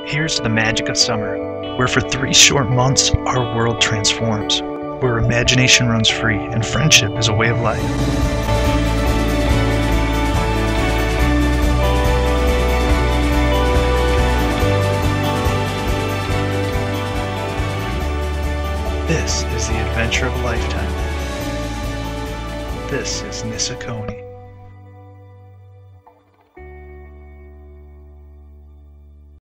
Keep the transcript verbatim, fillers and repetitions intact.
Here's the magic of summer, where for three short months our world transforms, where imagination runs free and friendship is a way of life. This is the adventure of a lifetime. This is Nissokone.